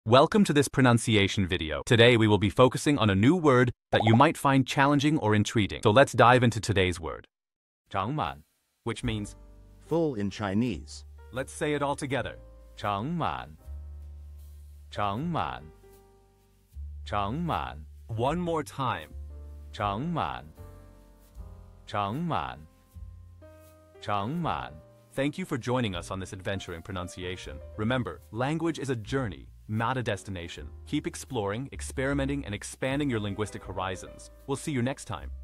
Welcome to this pronunciation video. Today we will be focusing on a new word that you might find challenging or intriguing. So let's dive into today's word. 长满, which means full in Chinese. Let's say it all together. 长满,长满,长满. One more time. 长满,长满,长满. Thank you for joining us on this adventure in pronunciation. Remember, language is a journey, not a destination. Keep exploring, experimenting, and expanding your linguistic horizons. We'll see you next time.